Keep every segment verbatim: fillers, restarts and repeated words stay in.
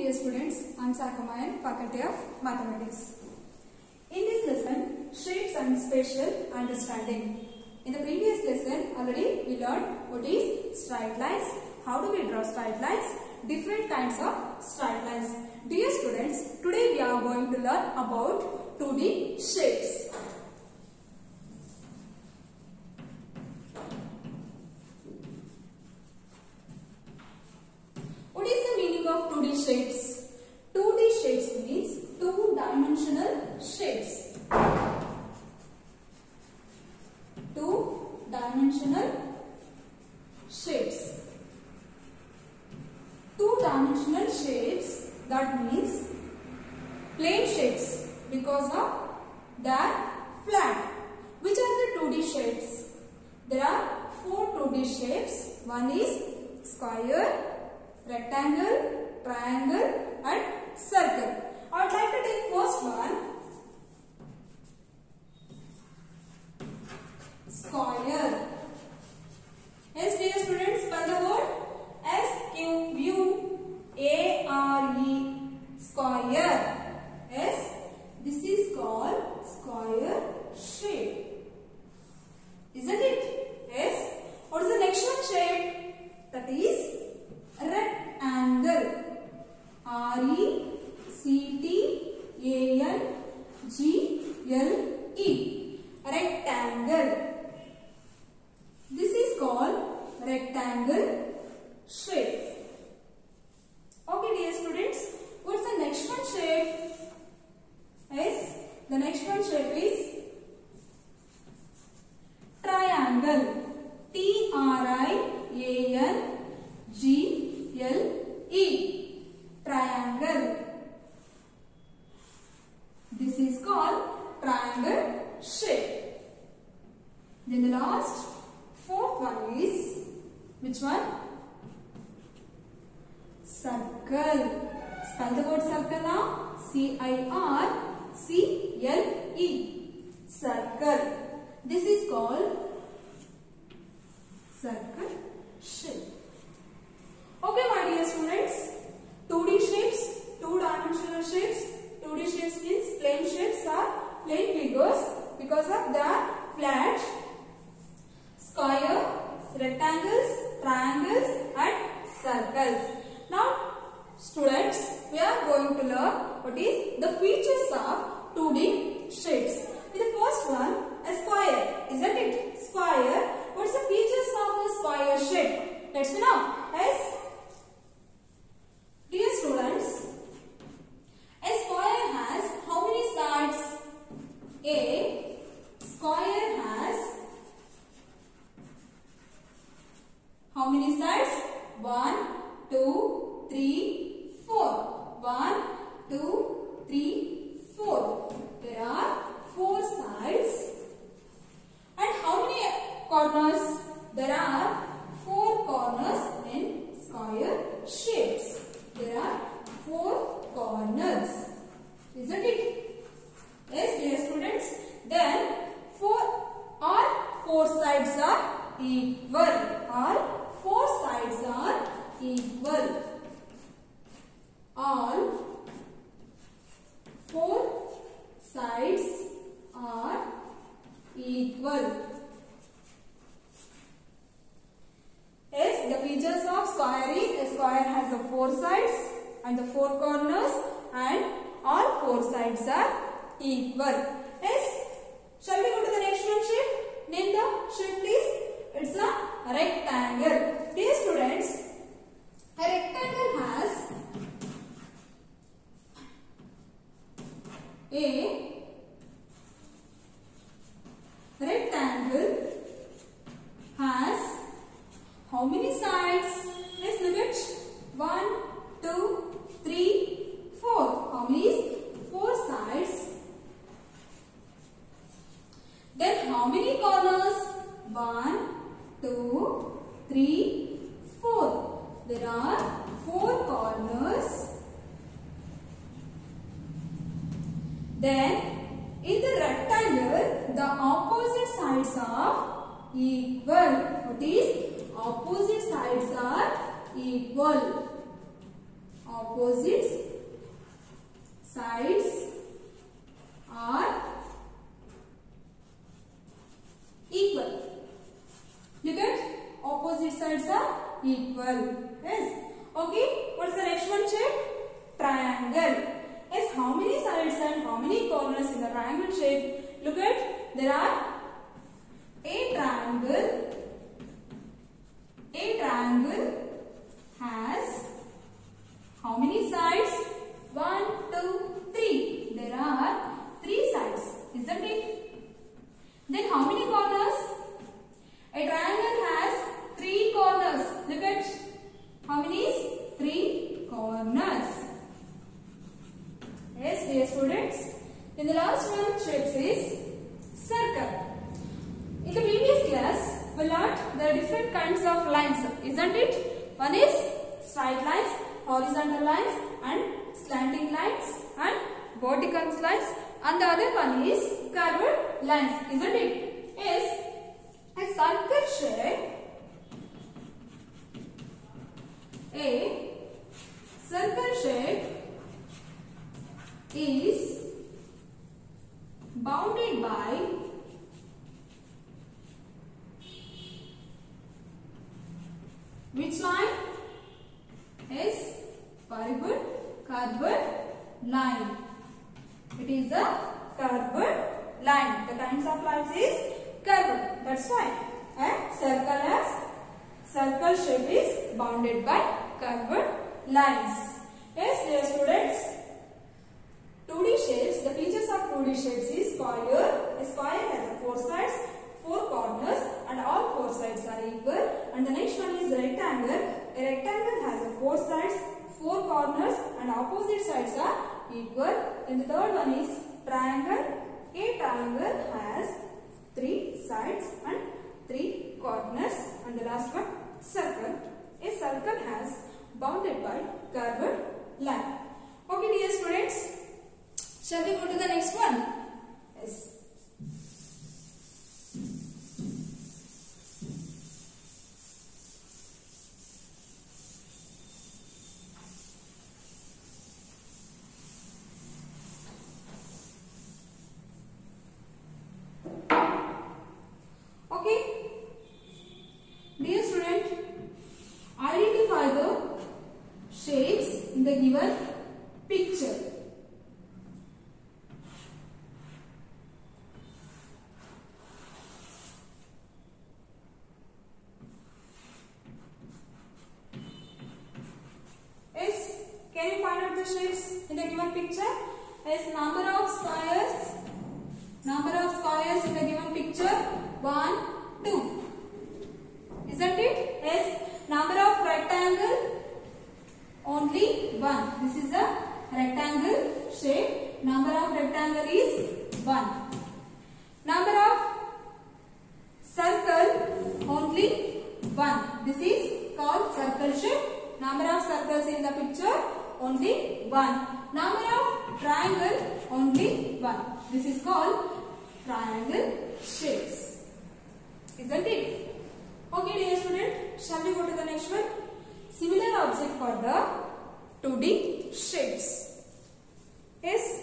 dear students, I am Sakamayan, Faculty of Mathematics. In this lesson, shapes and spatial understanding. In the previous lesson, already we learned what is straight lines, how do we draw straight lines, different kinds of straight lines. Dear students, today we are going to learn about two D shapes. What is the meaning of two D shapes? two D shapes means two-dimensional shapes. Two-dimensional shapes. Two-dimensional shapes, that means plane shapes because of their flat. Which are the two D shapes? There are four two D shapes. One is square, rectangle, triangle and circle. I would like to take first one. Square. Yes, dear students, spell the word S Q U A R E. Square. Yes, this is called square shape. Isn't it? Yes. What is the next one shape? That is rectangle. R E C T A N G L E. Rectangle. This is called rectangle shape. Okay, dear students. What's the next one shape? Yes, the next one shape is triangle. T R I A N G L E. Triangle. This is called triangle shape. Then the last fourth one is which one? Circle. Spell the word circle now. C I R C L E. Circle. This is called circle shape. Okay, my dear students. two D shapes, two-dimensional shapes. two D shapes means plane shapes are plane figures because of their flat, square, rectangles, triangles and circles. Now, students, we are going to learn what is the features of two D shapes. In the first one, a square, isn't it? Square. What is the features of a square shape? Let's know. Yes. Dear students, a square has how many sides? A square has how many sides? One, two, three, four. One, two, three, four. There are four sides. And how many corners? There are four corners in square shapes. There are four corners. Isn't it? Yes, dear students. Then four all four sides are equal. All four sides are equal. All four sides are equal. Yes, the features of square is a square has the four sides and the four corners and all four sides are equal. Yes, shall we go to the next one shape? Name the shape please. It's a rectangle. Dear students, a rectangle has a rectangle has how many sides? Let's look at one, two, three, four. How many is four sides? Then how many corners? One, two, three, four. There are four corners. Then in the rectangle, the opposite sides are equal. What is opposite sides are equal. opposite sides are equal. Look at opposite sides are equal. Yes. Okay. What's the next one shape? Triangle. Yes. How many sides and how many corners in the triangle shape? Look at, there are a triangle. A triangle has how many sides? One, two, three. There are three sides, isn't it? Then how many corners? A triangle has three corners. Look at how many? Three corners. Yes, dear students. In the last one, shapes is circle. In the previous class, we learnt the different kinds of lines, isn't it? One is straight lines, horizontal lines, and slanting lines, and vertical lines, and the other one is curved lines, isn't it? Yes. A circle shape, a circle shape is bounded by which line? Is curved curved line. It is a curved line. The kinds of lines is curved. That's why a circle has circle shape is bounded by curved lines. Yes, dear students. two D shapes. The features of two D shapes is square. A square has four sides, four corners, and all four sides are equal. And the next one is rectangle. A rectangle has four sides, four corners, and opposite sides are equal. And the third one is triangle. A triangle has three sides and three corners. And the last one, circle. A circle has bounded by curved line. Okay, dear students. Shall we go to the next one? Yes. Okay. Dear student, identify the shapes in the given picture. Can you find out the shapes in the given picture? Is number of squares, number of squares in the given picture, one, two. Isn't it? Yes. Number of rectangle, only one. This is a rectangle shape. Number of rectangle is one. Number of circle, only one. This is called circle shape. Number of circles in the picture, only one. Number of triangle, only one. This is called triangle shapes. Isn't it? Okay, dear student, shall we go to the next one? Similar object for the two D shapes. Yes.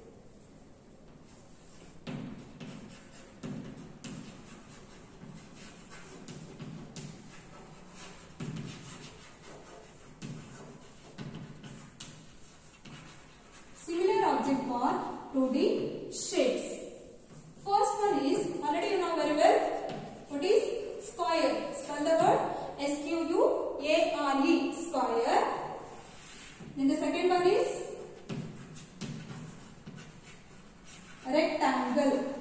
Similar object for two D shapes. First one is, already you know very well, what is square. Spell the word S Q U A R E, square. Then the second one is rectangle.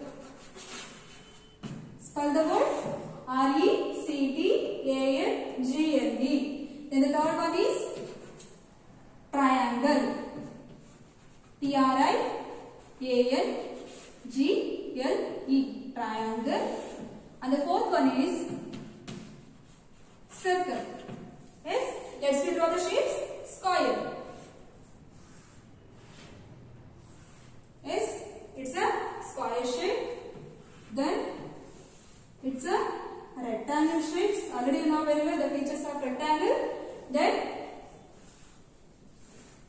Spell the word R E C T A N G L E. Then the third one is triangle. T R I A N G L E, triangle. And the fourth one is circle. Yes, let's we draw the shapes. Square. Yes, it's a square shape. Then it's a rectangle shape. Already you know very well the features of rectangle. Then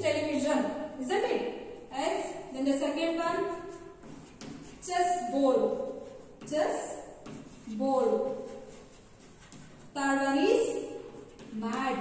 television, isn't it? S. Then the second one, chess board, chess board. Third one is mad.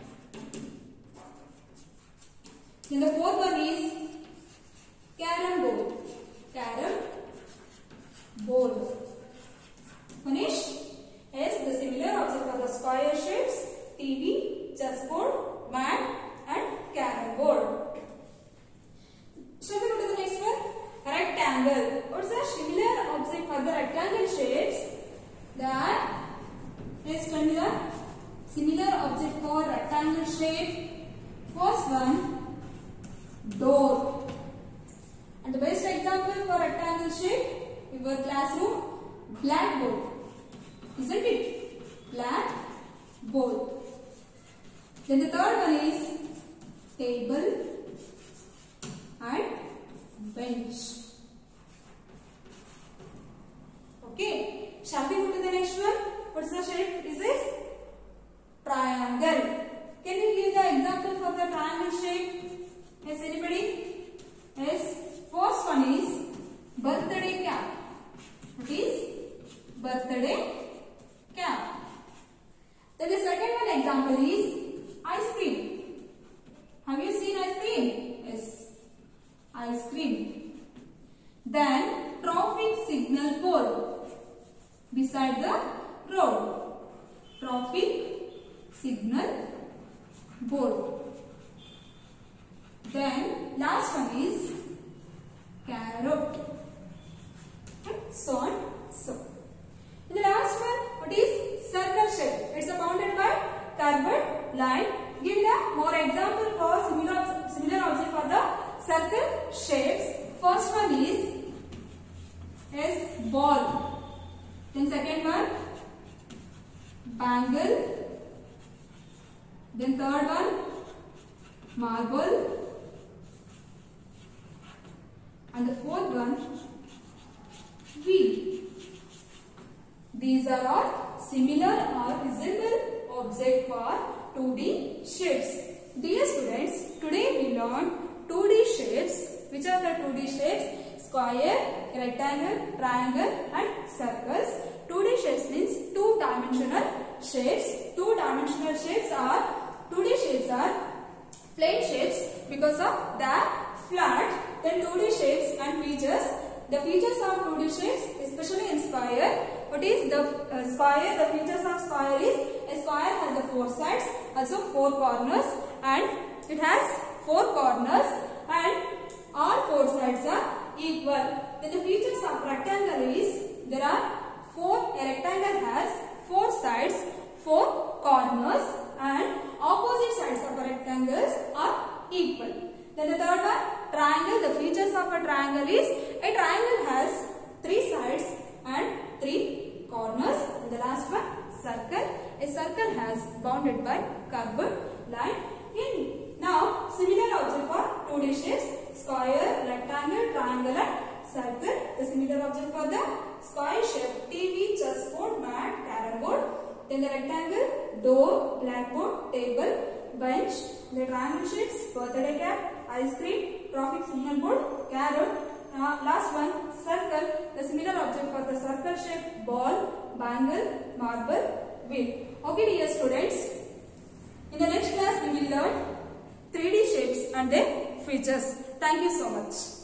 Then the fourth one is carom board, carom board. Finish. S. The similar object for the square shapes, T V, chessboard, mat and carom board. Shall we go to the next one? Rectangle. What is the similar object for the rectangle shapes? That is the similar object for rectangle shape. First one, door. And the best example for rectangle shape, your classroom, blackboard. Isn't it? Blackboard. Then the third one is table and bench. Okay. Shall we go to the next one? What is the shape? This is triangle. Can you give the example for the triangle shape? Yes, anybody? Yes. First one is birthday cap. What is birthday cap? Then the second one example is ice cream. Have you seen ice cream? Yes. Ice cream. Then traffic signal pole beside the road. Traffic signal board. Then last one is carrot. So on, so. In the last one, what is circle shape? It's bounded by curved line. Give the more example for similar similar object for the circle shapes. First one is is ball. Then second one, bangle. Then third one, marble. And the fourth one, wheel. These are all similar or resemble object for two D shapes. Dear students, today we learned two D shapes. Which are the two D shapes? Square, rectangle, triangle and circles. two D shapes means two dimensional shapes. Two dimensional shapes are, two D shapes are plane shapes because of their flat. Then two D shapes and features. The features of two D shapes, especially in square. What is the uh, square? The features of square is a square has the four sides, also four corners, and it has four corners, and all four sides are equal. Then the features of rectangle is there are four. A rectangle has four sides, four corners, and opposite sides of a rectangles are equal. Then the third one, triangle. The features of a triangle is a triangle has three sides and three corners. And the last one, circle. A circle has bounded by curved line. In now, similar object for two D shapes: square, rectangle, triangle, and circle. The similar object for the square shape: T V, chessboard, mat, carom board. Then the rectangle: door, blackboard, table, bench. The triangle shapes: birthday cap, ice cream, traffic signal board, carrot. Uh, last one, circle. The similar object for the circle shape: ball, bangle, marble, wheel. Okay, dear students. In the next class, we will learn three D shapes and their features. Thank you so much.